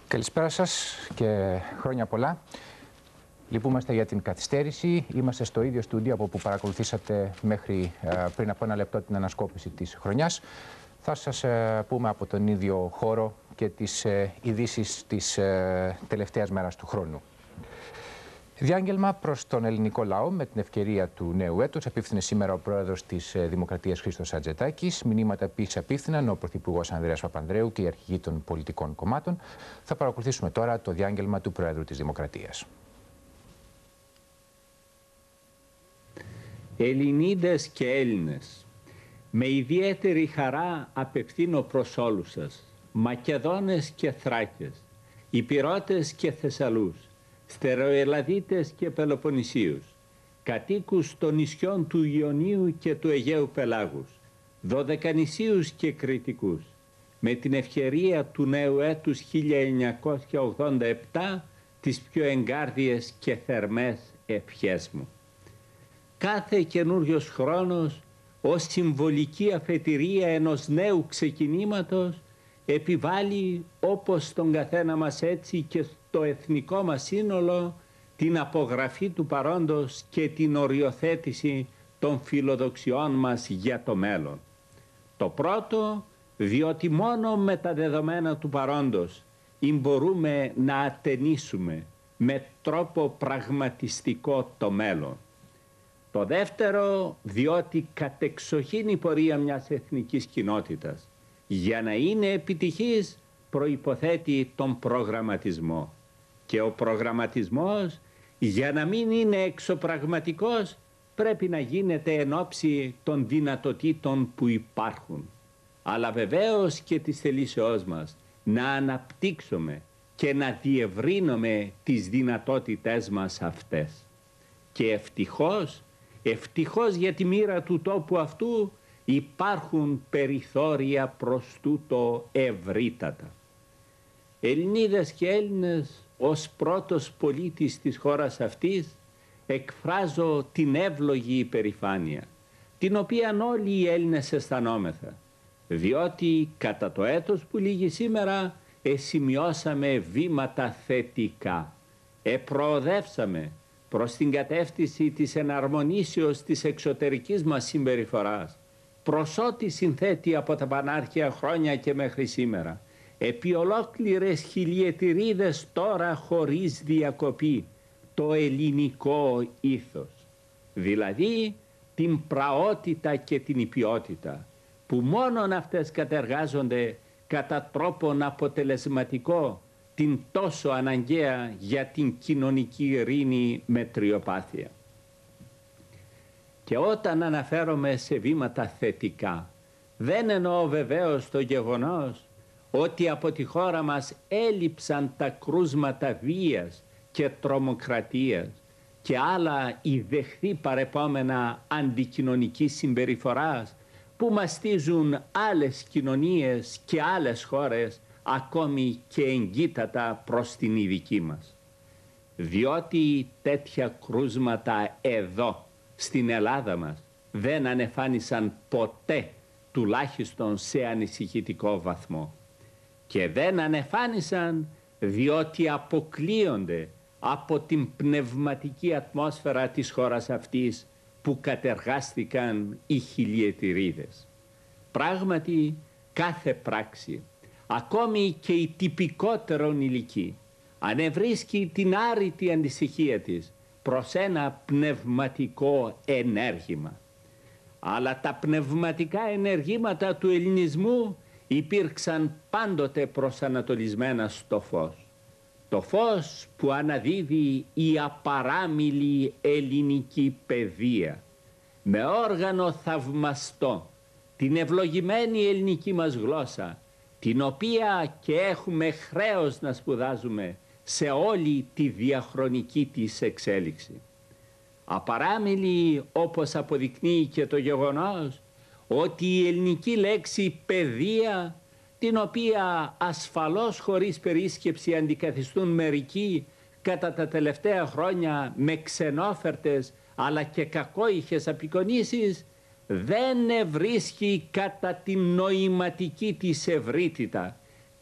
Καλησπέρα σας και χρόνια πολλά. Λυπούμαστε για την καθυστέρηση. Είμαστε στο ίδιο στούντιο από που παρακολουθήσατε μέχρι πριν από ένα λεπτό την ανασκόπηση της χρονιάς. Θα σας πούμε από τον ίδιο χώρο και τις ειδήσεις της τελευταίας μέρας του χρόνου. Διάγγελμα προς τον ελληνικό λαό με την ευκαιρία του νέου έτους απίφθινε σήμερα ο πρόεδρος της Δημοκρατίας Χρήστος Ατζετάκης. Μηνύματα επίσης απίφθηναν ο πρωθυπουργός Ανδρέας Παπανδρέου και οι αρχηγοί των πολιτικών κομμάτων. Θα παρακολουθήσουμε τώρα το διάγγελμα του Προέδρου της Δημοκρατίας. Ελληνίδες και Έλληνες, με ιδιαίτερη χαρά απευθύνω προς όλους σας, Μακεδόνες και Θράκες, Ηπειρώτες και Θεσσαλούς, Στεροελαδίτες και Πελοποννησίους, κατοίκους των νησιών του Ιωνίου και του Αιγαίου Πελάγους, Δωδεκανησίους και Κρητικούς, με την ευκαιρία του νέου έτους 1987 τις πιο εγκάρδιες και θερμές ευχές μου. Κάθε καινούριος χρόνος ως συμβολική αφετηρία ενός νέου ξεκινήματος επιβάλλει όπως στον καθένα μας έτσι και στο εθνικό μας σύνολο την απογραφή του παρόντος και την οριοθέτηση των φιλοδοξιών μας για το μέλλον. Το πρώτο, διότι μόνο με τα δεδομένα του παρόντος μπορούμε να ατενίσουμε με τρόπο πραγματιστικό το μέλλον. Το δεύτερο, διότι κατεξοχήν η πορεία μιας εθνικής κοινότητας για να είναι επιτυχής προϋποθέτει τον προγραμματισμό. Και ο προγραμματισμός για να μην είναι εξωπραγματικός πρέπει να γίνεται εν ώψη των δυνατοτήτων που υπάρχουν. Αλλά βεβαίως και της θελήσεώς μας να αναπτύξουμε και να διευρύνουμε τις δυνατότητές μας αυτές. Και ευτυχώς για τη μοίρα του τόπου αυτού υπάρχουν περιθώρια προς τούτο ευρύτατα. Ελληνίδες και Έλληνες, ως πρώτος πολίτης της χώρας αυτής εκφράζω την εύλογη υπερηφάνεια, την οποία όλοι οι Έλληνες αισθανόμεθα, διότι κατά το έτος που λήγει σήμερα σημειώσαμε βήματα θετικά, προοδεύσαμε προς την κατεύθυνση της εναρμονίσεως της εξωτερικής μας συμπεριφοράς, προς ό,τι συνθέτει από τα πανάρχια χρόνια και μέχρι σήμερα, επί ολόκληρες χιλιετηρίδες τώρα χωρίς διακοπή, το ελληνικό ήθος, δηλαδή την πραότητα και την υπιότητα, που μόνον αυτές κατεργάζονται κατά τρόπον αποτελεσματικό την τόσο αναγκαία για την κοινωνική ειρήνη μετριοπάθεια. Και όταν αναφέρομαι σε βήματα θετικά, δεν εννοώ βεβαίως το γεγονός ότι από τη χώρα μας έλειψαν τα κρούσματα βίας και τρομοκρατίας και άλλα ιδεχθή παρεπόμενα αντικοινωνικής συμπεριφοράς που μαστίζουν άλλες κοινωνίες και άλλες χώρες ακόμη και εγκύτατα προς την ειδική μας. Διότι τέτοια κρούσματα εδώ στην Ελλάδα μας δεν ανεφάνισαν ποτέ, τουλάχιστον σε ανησυχητικό βαθμό. Και δεν ανεφάνισαν διότι αποκλείονται από την πνευματική ατμόσφαιρα της χώρας αυτής που κατεργάστηκαν οι χιλιετηρίδες. Πράγματι κάθε πράξη, ακόμη και η τυπικότερον ηλική, ανεβρίσκει την άρρητη ανησυχία της προς ένα πνευματικό ενέργημα. Αλλά τα πνευματικά ενεργήματα του ελληνισμού υπήρξαν πάντοτε προσανατολισμένα στο φως. Το φως που αναδίδει η απαράμιλη ελληνική παιδεία, με όργανο θαυμαστό, την ευλογημένη ελληνική μας γλώσσα, την οποία και έχουμε χρέος να σπουδάζουμε σε όλη τη διαχρονική της εξέλιξη. Απαράμιλη όπως αποδεικνύει και το γεγονός ότι η ελληνική λέξη παιδεία, την οποία ασφαλώς χωρίς περίσκεψη αντικαθιστούν μερικοί κατά τα τελευταία χρόνια με ξενόφερτες αλλά και κακόηχες απεικονίσεις, δεν ευρίσκει κατά την νοηματική της ευρύτητα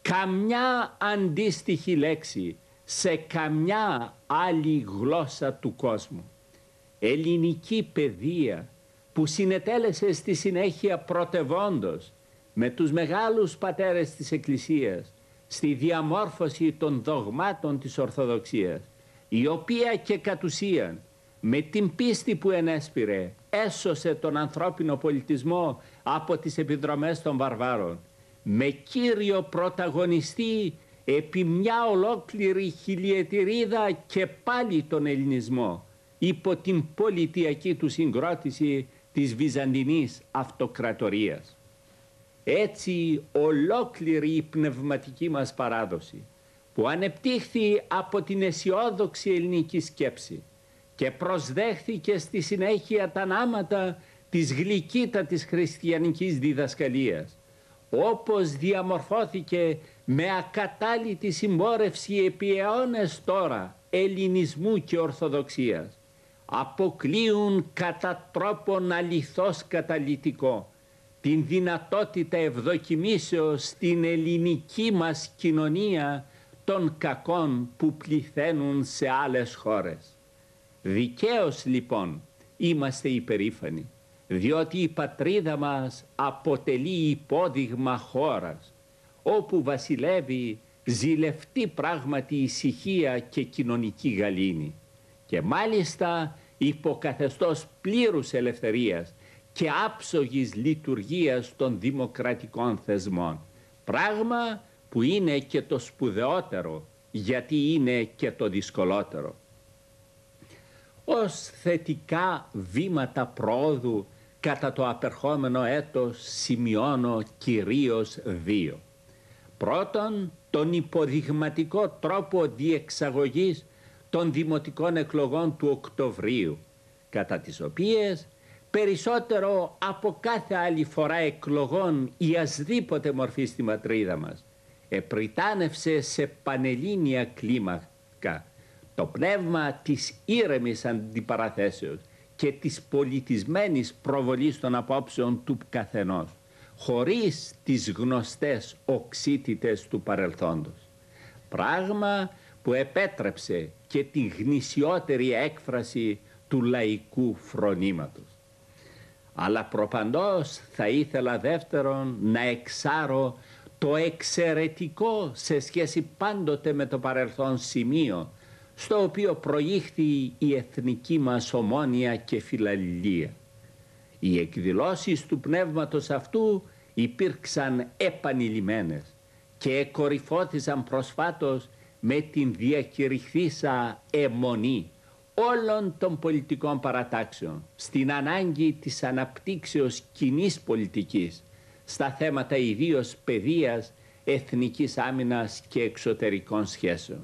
καμιά αντίστοιχη λέξη σε καμιά άλλη γλώσσα του κόσμου. Ελληνική παιδεία που συνετέλεσε στη συνέχεια πρωτευόντως με τους μεγάλους πατέρες της Εκκλησίας στη διαμόρφωση των δογμάτων της Ορθοδοξίας, η οποία και κατ' ουσίαν με την πίστη που ενέσπηρε έσωσε τον ανθρώπινο πολιτισμό από τις επιδρομές των βαρβάρων, με κύριο πρωταγωνιστή επί μια ολόκληρη χιλιετηρίδα και πάλι τον ελληνισμό υπό την πολιτιακή του συγκρότηση της Βυζαντινής Αυτοκρατορίας. Έτσι ολόκληρη η πνευματική μας παράδοση που ανεπτύχθη από την αισιόδοξη ελληνική σκέψη και προσδέχθηκε στη συνέχεια τα νάματα της γλυκύτατης χριστιανικής διδασκαλίας, όπως διαμορφώθηκε με ακατάλητη συμπόρευση επί αιώνες τώρα ελληνισμού και ορθοδοξίας, αποκλείουν κατά τρόπον αληθώς καταλυτικό την δυνατότητα ευδοκιμήσεως στην ελληνική μας κοινωνία των κακών που πληθαίνουν σε άλλες χώρες. Δικαίως λοιπόν είμαστε υπερήφανοι, διότι η πατρίδα μας αποτελεί υπόδειγμα χώρας, όπου βασιλεύει ζηλευτή πράγματι ησυχία και κοινωνική γαλήνη, και μάλιστα υποκαθεστώς πλήρους ελευθερίας και άψογης λειτουργίας των δημοκρατικών θεσμών, πράγμα που είναι και το σπουδαιότερο, γιατί είναι και το δυσκολότερο. Ως θετικά βήματα προόδου κατά το απερχόμενο έτος σημειώνω κυρίως δύο. Πρώτον, τον υποδειγματικό τρόπο διεξαγωγής των δημοτικών εκλογών του Οκτωβρίου, κατά τις οποίες περισσότερο από κάθε άλλη φορά εκλογών ή ασδήποτε μορφή στη πατρίδα μας επριτάνευσε σε πανελλήνια κλίμακα το πνεύμα της ήρεμης αντιπαραθέσεως και της πολιτισμένης προβολής των απόψεων του καθενός, χωρίς τις γνωστές οξύτητες του παρελθόντος. Πράγμα που επέτρεψε και τη γνησιότερη έκφραση του λαϊκού φρονήματος. Αλλά προπαντός θα ήθελα δεύτερον να εξάρω το εξαιρετικό σε σχέση πάντοτε με το παρελθόν σημείο στο οποίο προήχθη η εθνική μας ομόνοια και φιλαλληλία. Οι εκδηλώσεις του πνεύματος αυτού υπήρξαν επανειλημμένες και εκορυφώθησαν προσφάτως με την διακηρυχθήσα αιμονή όλων των πολιτικών παρατάξεων στην ανάγκη της αναπτύξεως κοινής πολιτικής στα θέματα ιδίως παιδείας, εθνικής άμυνας και εξωτερικών σχέσεων.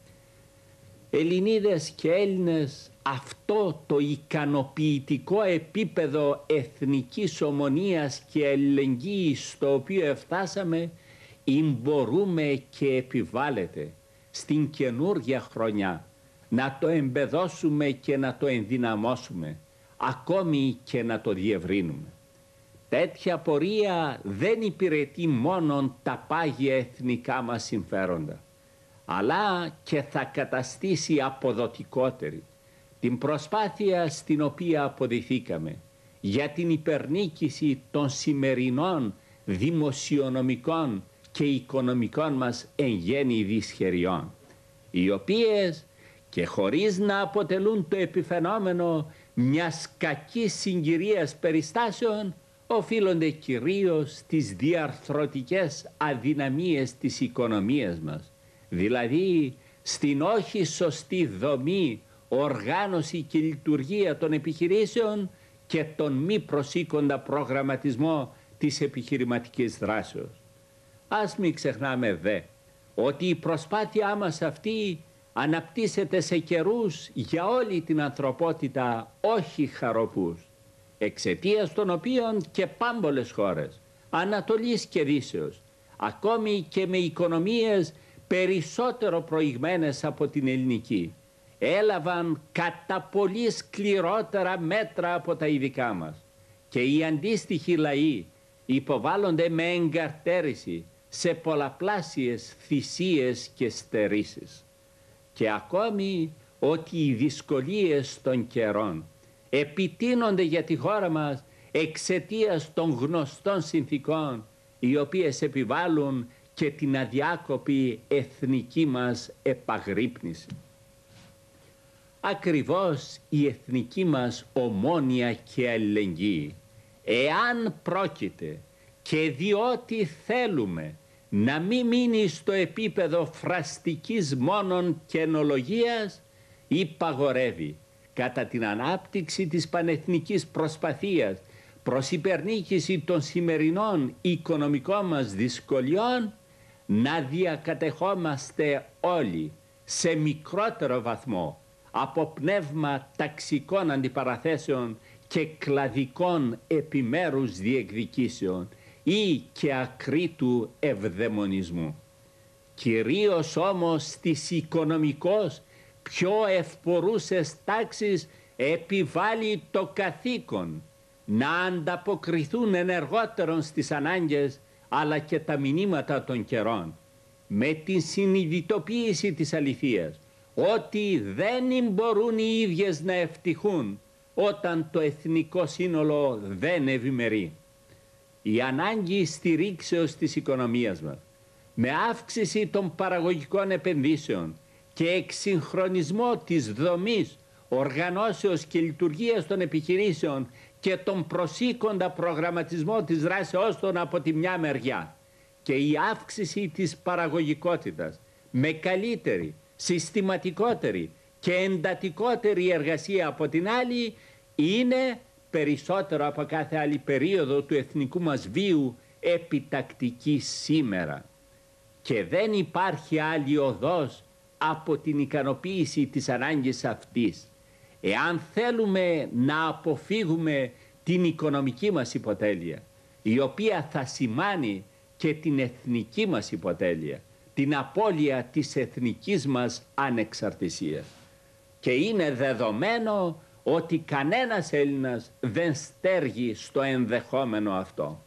Ελληνίδες και Έλληνες, αυτό το ικανοποιητικό επίπεδο εθνικής ομονίας και αλληλεγγύης στο οποίο εφτάσαμε, μπορούμε και επιβάλλεται στην καινούργια χρονιά να το εμπεδώσουμε και να το ενδυναμώσουμε, ακόμη και να το διευρύνουμε. Τέτοια πορεία δεν υπηρετεί μόνον τα πάγια εθνικά μας συμφέροντα, αλλά και θα καταστήσει αποδοτικότερη την προσπάθεια στην οποία αποδηθήκαμε για την υπερνίκηση των σημερινών δημοσιονομικών και οικονομικών μας εν γέννη δυσχεριών, οι οποίες και χωρίς να αποτελούν το επιφαινόμενο μιας κακής συγκυρίας περιστάσεων οφείλονται κυρίως στις διαρθρωτικές αδυναμίες της οικονομίας μας, δηλαδή στην όχι σωστή δομή, οργάνωση και λειτουργία των επιχειρήσεων και τον μη προσήκοντα προγραμματισμό της επιχειρηματικής δράσεως. Ας μην ξεχνάμε δε ότι η προσπάθειά μας αυτή αναπτύσσεται σε καιρούς για όλη την ανθρωπότητα όχι χαροπούς, εξαιτίας των οποίων και πάμπολες χώρες Ανατολής και Δύσεως, ακόμη και με οικονομίες περισσότερο προηγμένες από την ελληνική, έλαβαν κατά πολύ σκληρότερα μέτρα από τα ειδικά μας και οι αντίστοιχοι λαοί υποβάλλονται με εγκαρτέρηση σε πολλαπλάσιες θυσίες και στερήσεις. Και ακόμη ότι οι δυσκολίες των καιρών επιτείνονται για τη χώρα μας εξαιτίας των γνωστών συνθήκων, οι οποίες επιβάλλουν και την αδιάκοπη εθνική μας επαγρύπνηση. Ακριβώς η εθνική μας ομόνοια και αλληλεγγύη, εάν πρόκειται και διότι θέλουμε να μην μείνει στο επίπεδο φραστικής μόνον καινολογίας, υπαγορεύει κατά την ανάπτυξη της πανεθνικής προσπαθίας προς υπερνίκηση των σημερινών οικονομικών μας δυσκολιών, να διακατεχόμαστε όλοι σε μικρότερο βαθμό από πνεύμα ταξικών αντιπαραθέσεων και κλαδικών επιμέρους διεκδικήσεων ή και ακρίτου ευδαιμονισμού. Κυρίως όμως στις οικονομικώς πιο ευπορούσες τάξεις επιβάλλει το καθήκον να ανταποκριθούν ενεργότερον στις ανάγκες αλλά και τα μηνύματα των καιρών, με την συνειδητοποίηση της αληθείας ότι δεν μπορούν οι ίδιες να ευτυχούν όταν το εθνικό σύνολο δεν ευημερεί. Η ανάγκη στηρίξεως της οικονομίας μας, με αύξηση των παραγωγικών επενδύσεων και εξυγχρονισμό της δομής, οργανώσεως και λειτουργίας των επιχειρήσεων και τον προσήκοντα προγραμματισμό της δράσεώς των από τη μια μεριά, και η αύξηση της παραγωγικότητας με καλύτερη, συστηματικότερη και εντατικότερη εργασία από την άλλη, είναι περισσότερο από κάθε άλλη περίοδο του εθνικού μας βίου επιτακτική σήμερα. Και δεν υπάρχει άλλη οδός από την ικανοποίηση της ανάγκης αυτής, εάν θέλουμε να αποφύγουμε την οικονομική μας υποτέλεια, η οποία θα σημάνει και την εθνική μας υποτέλεια, την απώλεια της εθνικής μας ανεξαρτησίας. Και είναι δεδομένο ότι κανένας Έλληνας δεν στέργει στο ενδεχόμενο αυτό.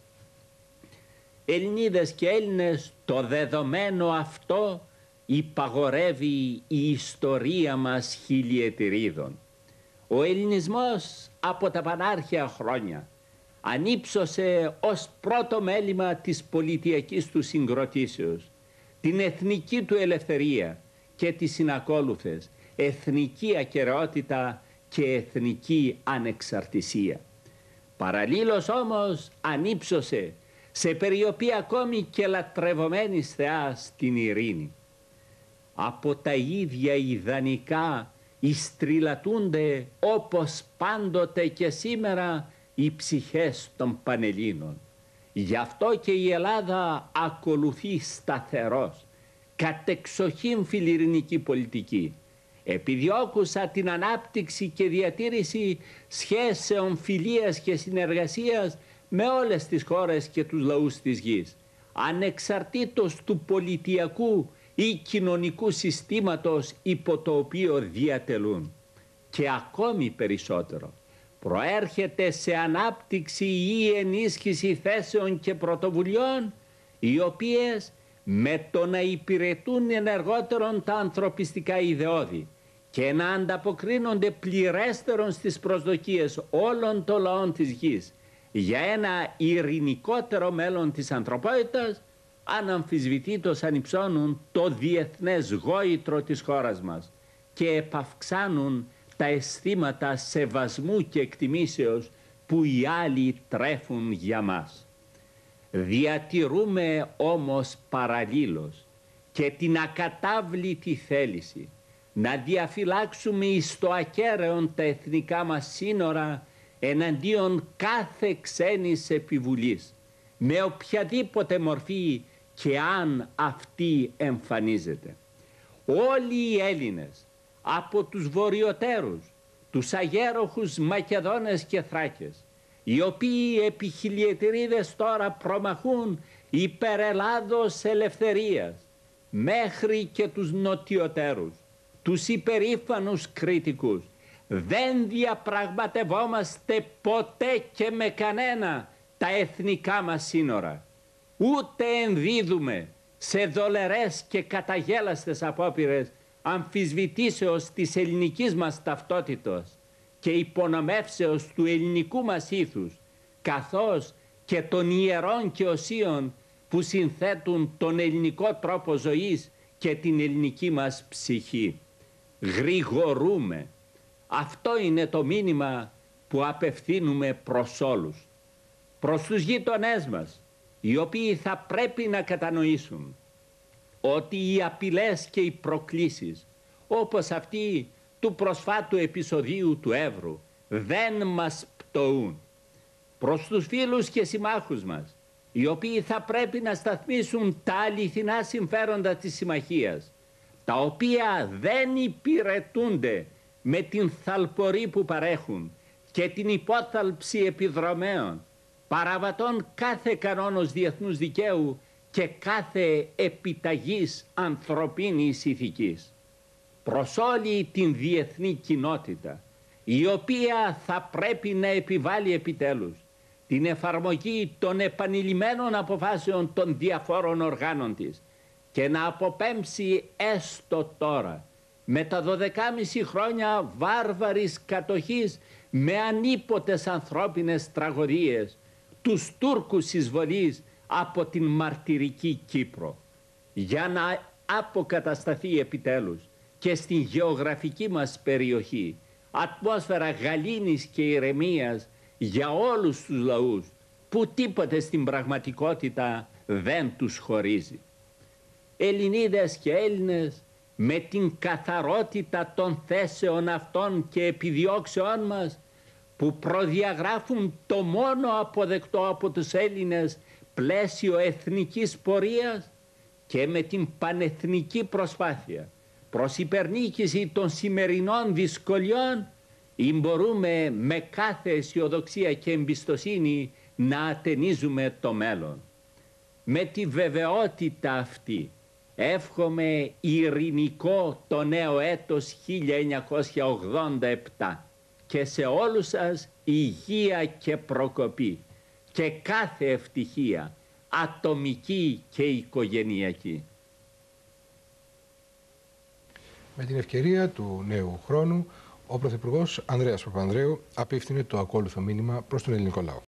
Ελληνίδες και Έλληνες, το δεδομένο αυτό υπαγορεύει η ιστορία μας χιλιετηρίδων. Ο ελληνισμός από τα πανάρχαια χρόνια ανύψωσε ως πρώτο μέλημα της πολιτιακής του συγκροτήσεως την εθνική του ελευθερία και τις συνακόλουθες εθνική ακεραιότητα και εθνική ανεξαρτησία. Παραλλήλως όμως ανύψωσε σε περιοπή ακόμη και λατρευομένης θεάς την ειρήνη. Από τα ίδια ιδανικά ιστριλατούνται όπως πάντοτε και σήμερα οι ψυχές των Πανελλήνων. Γι' αυτό και η Ελλάδα ακολουθεί σταθερός, κατεξοχήν φιλιρινική πολιτική, επιδιώκουσα την ανάπτυξη και διατήρηση σχέσεων φιλίας και συνεργασίας με όλες τις χώρες και τους λαούς της γης, ανεξαρτήτως του πολιτιακού ή κοινωνικού συστήματος υπό το οποίο διατελούν. Και ακόμη περισσότερο, προέρχεται σε ανάπτυξη ή ενίσχυση θέσεων και πρωτοβουλειών, οι οποίες με το να υπηρετούν ενεργότερον τα ανθρωπιστικά ιδεώδη και να ανταποκρίνονται πληρέστερον στις προσδοκίες όλων των λαών της γης για ένα ειρηνικότερο μέλλον της ανθρωπότητας, αναμφισβητήτως ανυψώνουν το διεθνές γόητρο της χώρας μας και επαυξάνουν τα αισθήματα σεβασμού και εκτιμήσεως που οι άλλοι τρέφουν για μας. Διατηρούμε όμως παραλλήλως και την ακατάβλητη θέληση να διαφυλάξουμε εις το ακέραιον τα εθνικά μας σύνορα εναντίον κάθε ξένης επιβουλής, με οποιαδήποτε μορφή και αν αυτή εμφανίζεται. Όλοι οι Έλληνες, από τους βορειοτέρους, τους αγέροχους Μακεδόνες και Θράκες, οι οποίοι επί χιλιετηρίδες τώρα προμαχούν υπέρ Ελλάδος ελευθερίας, μέχρι και τους νοτιοτέρους, τους υπερήφανους κριτικούς, δεν διαπραγματευόμαστε ποτέ και με κανένα τα εθνικά μας σύνορα. ούτε ενδίδουμε σε δολερές και καταγέλαστες απόπειρες αμφισβητήσεως της ελληνικής μας ταυτότητος και υπονομεύσεως του ελληνικού μας ήθους, καθώς και των ιερών και οσίων που συνθέτουν τον ελληνικό τρόπο ζωής και την ελληνική μας ψυχή. Γρηγορούμε. Αυτό είναι το μήνυμα που απευθύνουμε προς όλους. Προς τους γείτονές μας, οι οποίοι θα πρέπει να κατανοήσουν ότι οι απειλές και οι προκλήσεις, όπως αυτή του προσφάτου επεισοδίου του Εύρου, δεν μας πτωούν. Προς τους φίλους και συμμάχους μας, οι οποίοι θα πρέπει να σταθμίσουν τα αληθινά συμφέροντα της συμμαχίας, τα οποία δεν υπηρετούνται με την θαλπορή που παρέχουν και την υπόθαλψη επιδρομέων, παραβατών κάθε κανόνος διεθνούς δικαίου και κάθε επιταγής ανθρωπίνης ηθικής. Προς όλη την διεθνή κοινότητα, η οποία θα πρέπει να επιβάλλει επιτέλους την εφαρμογή των επανειλημμένων αποφάσεων των διαφόρων οργάνων της και να αποπέμψει έστω τώρα, με τα 12,5 χρόνια βάρβαρης κατοχής με ανίποτες ανθρώπινες τραγωδίες, τους Τούρκους εισβολής από την μαρτυρική Κύπρο, για να αποκατασταθεί επιτέλους και στην γεωγραφική μας περιοχή ατμόσφαιρα γαλήνης και ηρεμίας για όλους τους λαούς που τίποτε στην πραγματικότητα δεν τους χωρίζει. Ελληνίδες και Έλληνες, με την καθαρότητα των θέσεων αυτών και επιδιώξεών μας, που προδιαγράφουν το μόνο αποδεκτό από τους Έλληνες πλαίσιο εθνικής πορείας, και με την πανεθνική προσπάθεια προς υπερνίκηση των σημερινών δυσκολιών, μπορούμε με κάθε αισιοδοξία και εμπιστοσύνη να ατενίζουμε το μέλλον. Με τη βεβαιότητα αυτή εύχομαι ειρηνικό το νέο έτος 1987 και σε όλους σας υγεία και προκοπή και κάθε ευτυχία, ατομική και οικογενειακή. Με την ευκαιρία του νέου χρόνου, ο Πρωθυπουργός Ανδρέας Παπανδρέου απίφθινε το ακόλουθο μήνυμα προς τον ελληνικό λαό.